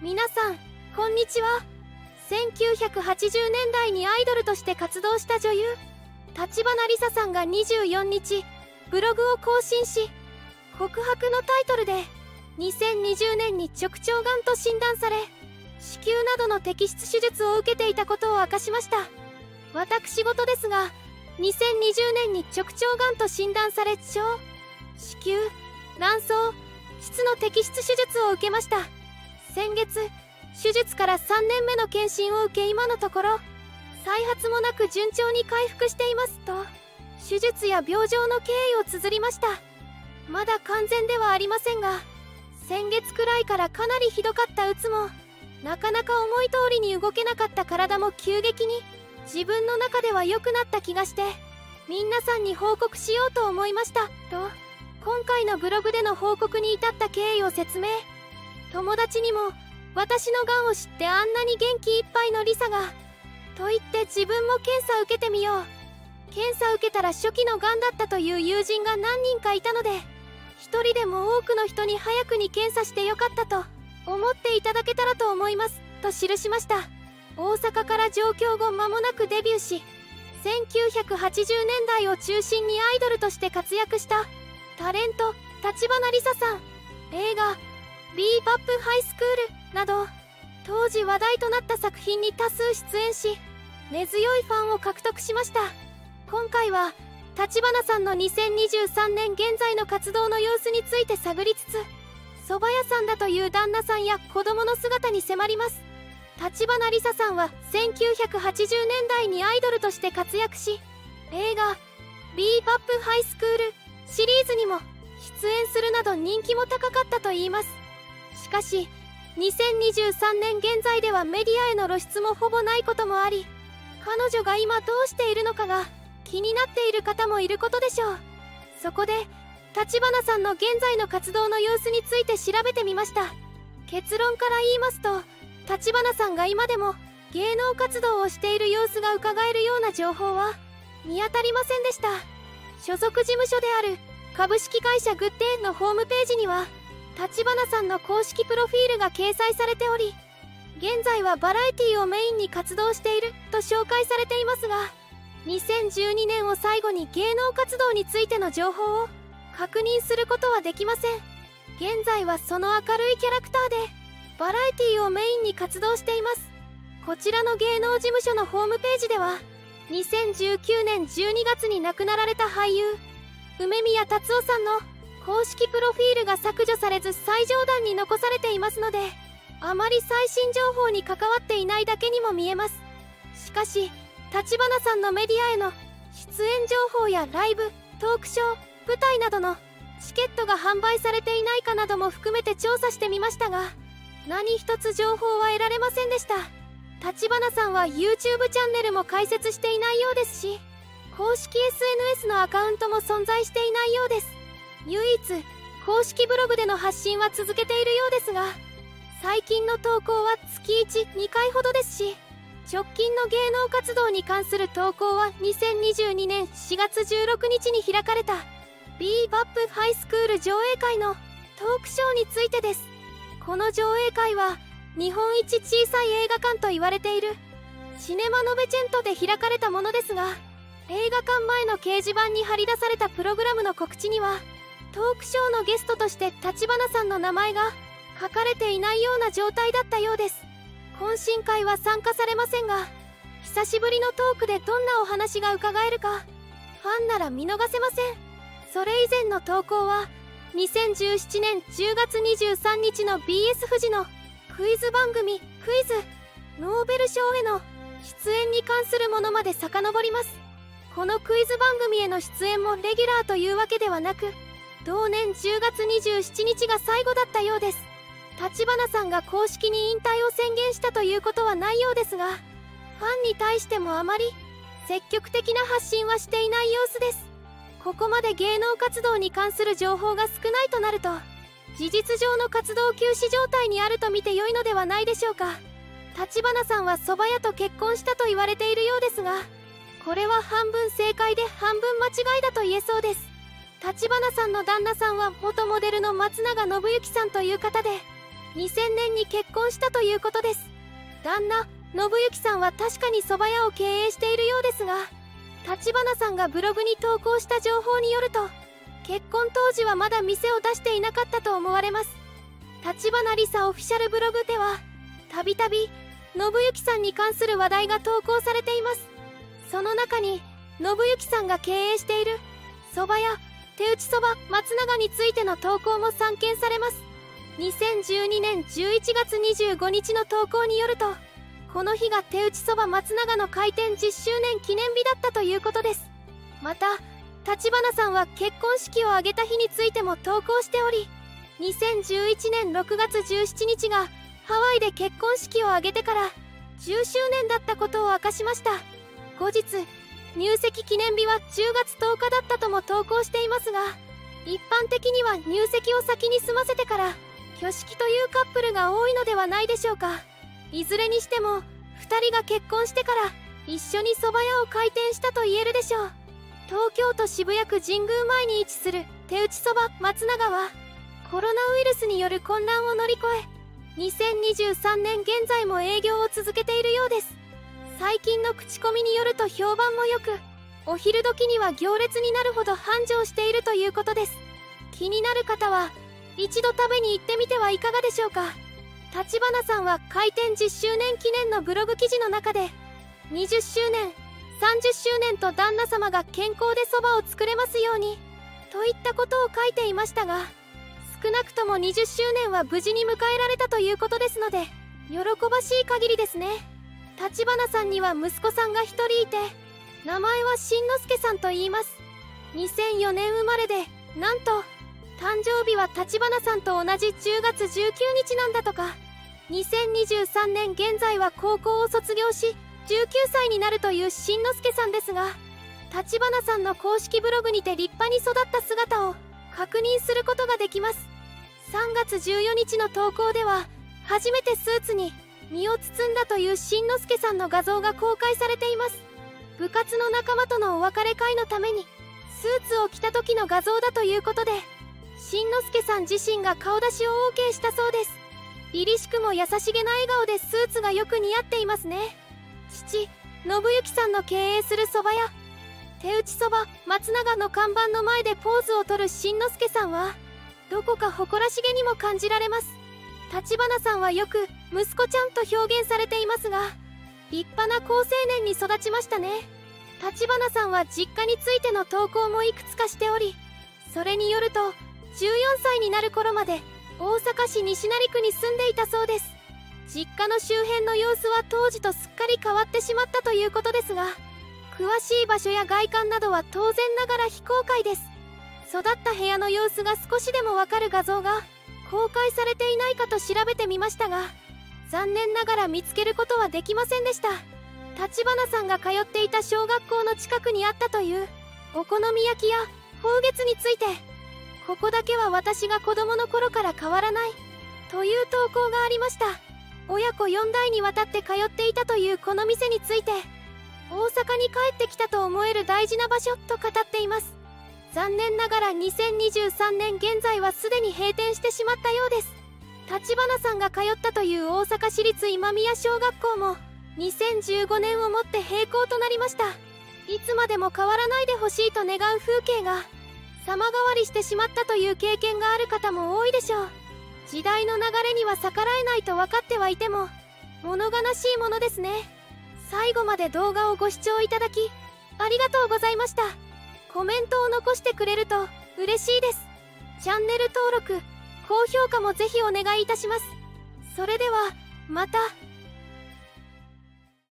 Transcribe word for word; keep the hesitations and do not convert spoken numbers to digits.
皆さんこんにちは。せんきゅうひゃくはちじゅうねんだいにアイドルとして活動した女優橘りささんがにじゅうよっかブログを更新し、告白のタイトルでにせんにじゅうねんに直腸がんと診断され、子宮などの摘出手術を受けていたことを明かしました。私事ですが、にせんにじゅうねんに直腸がんと診断され、腸、子宮、卵巣、膣の摘出手術を受けました。先月、手術からさんねんめの検診を受け、今のところ再発もなく順調に回復していますと、手術や病状の経緯を綴りました。まだ完全ではありませんが、先月くらいからかなりひどかったうつも、なかなか思い通りに動けなかった体も急激に自分の中では良くなった気がして、皆さんに報告しようと思いましたと、今回のブログでの報告に至った経緯を説明。友達にも私のがんを知ってあんなに元気いっぱいのリサがと言って、自分も検査受けてみよう、検査受けたら初期のがんだったという友人が何人かいたので、一人でも多くの人に早くに検査してよかったと思っていただけたらと思いますと記しました。大阪から上京後間もなくデビューし、せんきゅうひゃくはちじゅうねんだいを中心にアイドルとして活躍したタレント橘りささん。映画ビーバップハイスクールなど当時話題となった作品に多数出演し、根強いファンを獲得しました。今回は橘さんのにせんにじゅうさんねん現在の活動の様子について探りつつ、蕎麦屋さんだという旦那さんや子供の姿に迫ります。橘りささんはせんきゅうひゃくはちじゅうねんだいにアイドルとして活躍し、映画ビーバップハイスクールシリーズにも出演するなど人気も高かったといいます。しかしにせんにじゅうさんねん現在ではメディアへの露出もほぼないこともあり、彼女が今どうしているのかが気になっている方もいることでしょう。そこで橘さんの現在の活動の様子について調べてみました。結論から言いますと、橘さんが今でも芸能活動をしている様子が伺えるような情報は見当たりませんでした。所属事務所である株式会社グッデイのホームページには橘さんの公式プロフィールが掲載されており、現在はバラエティをメインに活動していると紹介されていますが、にせんじゅうにねんを最後に芸能活動についての情報を確認することはできません。現在はその明るいキャラクターでバラエティをメインに活動しています。こちらの芸能事務所のホームページでは、にせんじゅうきゅうねんじゅうにがつに亡くなられた俳優梅宮達夫さんの公式プロフィールが削除されず最上段に残されていますので、あまり最新情報に関わっていないだけにも見えます。しかし橘さんのメディアへの出演情報やライブ、トークショー、舞台などのチケットが販売されていないかなども含めて調査してみましたが、何一つ情報は得られませんでした。橘さんは YouTube チャンネルも開設していないようですし、公式 エスエヌエス のアカウントも存在していないようです。唯一公式ブログでの発信は続けているようですが、最近の投稿は月いち、にかいほどですし、直近の芸能活動に関する投稿はにせんにじゅうにねんしがつじゅうろくにちに開かれたビーバップハイスクール上映会のトークショーについてです。この上映会は日本一小さい映画館と言われているシネマノベチェントで開かれたものですが、映画館前の掲示板に貼り出されたプログラムの告知にはトークショーのゲストとして橘さんの名前が書かれていないような状態だったようです。懇親会は参加されませんが、久しぶりのトークでどんなお話が伺えるかファンなら見逃せません。それ以前の投稿はにせんじゅうななねんじゅうがつにじゅうさんにちの ビーエス フジのクイズ番組クイズノーベル賞への出演に関するものまで遡ります。このクイズ番組への出演もレギュラーというわけではなく、同年じゅうがつにじゅうしちにちが最後だったようです。橘さんが公式に引退を宣言したということはないようですが、ファンに対してもあまり積極的な発信はしていない様子です。ここまで芸能活動に関する情報が少ないとなると、事実上の活動休止状態にあると見て良いのではないでしょうか。橘さんは蕎麦屋と結婚したと言われているようですが、これは半分正解で半分間違いだと言えそうです。橘さんの旦那さんは元モデルの松永信之さんという方で、 にせんねんに結婚したということです。旦那信行さんは確かに蕎麦屋を経営しているようですが、立花さんがブログに投稿した情報によると、結婚当時はまだ店を出していなかったと思われます。立花梨沙オフィシャルブログではたびたび信行さんに関する話題が投稿されています。その中に信行さんが経営している蕎麦屋手打ちそば松永についての投稿も散見されます。にせんじゅうにねんじゅういちがつにじゅうごにちの投稿によると、この日が手打ちそば松永の開店じゅっしゅうねん記念日だったということです。また立花さんは結婚式を挙げた日についても投稿しており、にせんじゅういちねんろくがつじゅうしちにちがハワイで結婚式を挙げてからじゅっしゅうねんだったことを明かしました。後日入籍記念日はじゅうがつとおかだったとも投稿していますが、一般的には入籍を先に済ませてから挙式というカップルが多いのではないでしょうか。いずれにしてもふたりが結婚してから一緒に蕎麦屋を開店したと言えるでしょう。東京都渋谷区神宮前に位置する手打ちそば松永はコロナウイルスによる混乱を乗り越え、にせんにじゅうさんねん現在も営業を続けているようです。最近の口コミによると評判も良く、お昼時には行列になるほど繁盛しているということです。気になる方は一度食べに行ってみてはいかがでしょうか。立花さんは開店じゅっしゅうねん記念のブログ記事の中で、にじゅっしゅうねんさんじゅっしゅうねんと旦那様が健康でそばを作れますようにといったことを書いていましたが、少なくともにじゅっしゅうねんは無事に迎えられたということですので、喜ばしい限りですね。立花さんには息子さんがひとりいて、名前はしんのすけさんと言います。にせんよねん生まれで、なんと誕生日は立花さんと同じじゅうがつじゅうくにちなんだとか。にせんにじゅうさんねん現在は高校を卒業しじゅうきゅうさいになるというしんのすけさんですが、立花さんの公式ブログにて立派に育った姿を確認することができます。さんがつじゅうよっかの投稿では、初めてスーツに身を包んだというしんのすけさんの画像が公開されています。部活の仲間とのお別れ会のためにスーツを着た時の画像だということで、しんのすけさん自身が顔出しを オーケー したそうです。凛々しくも優しげな笑顔でスーツがよく似合っていますね。父信行さんの経営する蕎麦屋手打ちそば松永の看板の前でポーズをとるしんのすけさんはどこか誇らしげにも感じられます。立花さんはよく息子ちゃんと表現されていますが、立派な好青年に育ちましたね。立花さんは実家についての投稿もいくつかしており、それによるとじゅうよんさいになる頃まで大阪市西成区に住んでいたそうです。実家の周辺の様子は当時とすっかり変わってしまったということですが、詳しい場所や外観などは当然ながら非公開です。育った部屋の様子が少しでもわかる画像が公開されていないかと調べてみましたが、残念ながら見つけることはできませんでした。立花さんが通っていた小学校の近くにあったというお好み焼きや宝月について、ここだけは私が子供の頃から変わらないという投稿がありました。親子よんだいにわたって通っていたというこの店について、大阪に帰ってきたと思える大事な場所と語っています。残念ながらにせんにじゅうさんねん現在はすでに閉店してしまったようです。立花さんが通ったという大阪市立今宮小学校もにせんじゅうごねんをもって閉校となりました。いつまでも変わらないでほしいと願う風景が様変わりしてしまったという経験がある方も多いでしょう。時代の流れには逆らえないと分かってはいても物悲しいものですね。最後まで動画をご視聴いただきありがとうございました。コメントを残してくれると嬉しいです。チャンネル登録高評価もぜひお願いいたします。それではまた。